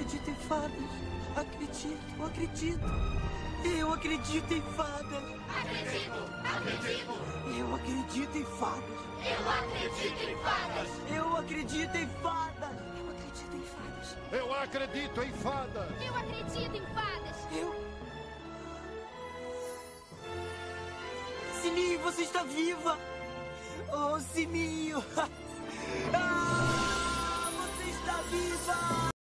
acredito em fadas. Acredito, acredito. Eu acredito em fadas. Acredito. Eu acredito em fadas. Eu acredito em fadas. Eu acredito em fadas. Eu acredito em fadas. Eu Eu acredito em fadas. acredito em fadas. Sininho, você está viva! Oh, Sininho! Você está viva!